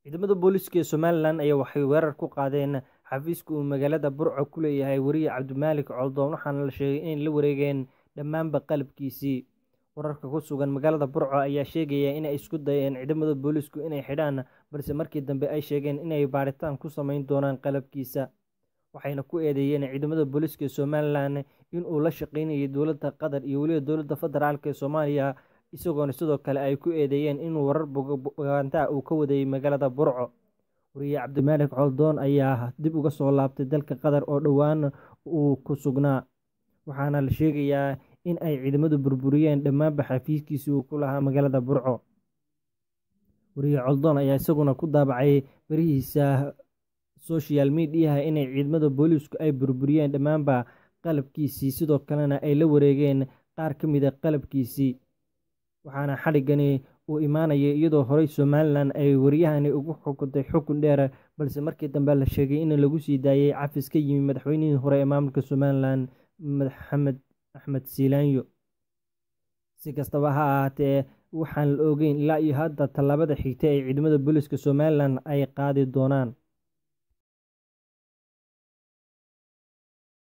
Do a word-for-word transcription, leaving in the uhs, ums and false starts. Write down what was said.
Ciidamada booliiska ee Somalilan ayaa waxay weerar ku qaadeen xafiiska uu magaalada Burco ku leeyahay wariye Cabdimaalik Coldoon waxaana la sheegay in la wareegeen dhammaanba qalabkiisii. Wararka ku sugan magaalada Burco ayaa sheegaya in ay isku dayeen ciidamada booliisku inay xidhaan, balse markii dambe ay sheegeen inay baaritaan ku samayn doonaan qalabkiisa. Waxayna ku eedeeyeen ciidamada booliiska ee Somalilan in uu la shaqeynayay dowladda Qatar iyo weliba dowladda federaalk ee Soomaaliya, isagoona sidoo kale ay ku eedeeyeen in warar propaganda uu ka waday magaalada Burco. Wariye Cabdimaalik Coldoon ayaa dib uga soo laabtay dalka Qatar oo dhowaan uu ku sugnaa, waxaana la sheegayaa in ay ciidamadu burburiyeen dhammaanba xafiiskiisii uu ku lahaa magaalada Burco. Wariye Coldoon ayaa isaguna ku daabacay barihiisa social media in ciidamada booliisku ay burburiyeen dhammaanba qalabkiisii, sidoo kalena ay la wareegeen qaar ka mid ah qalabkiisii. Waxaana xadhigani uu imaanayay iyadoo horey Somalilan ay waryahani ugu xukuntay xukun dheer, balse markii dambe la sheegay in lagu sii daayay cafis ka yimid madaxweynihii hore ee maamulka Somalilan Maxamed Axmed Siilaanyo. Si kastaba ha ahaatee, waxaan la ogeyn ilaa iyo hadda tallaabada xigta ee ciidamada booliiska Somalilan ay qaadi doonaan.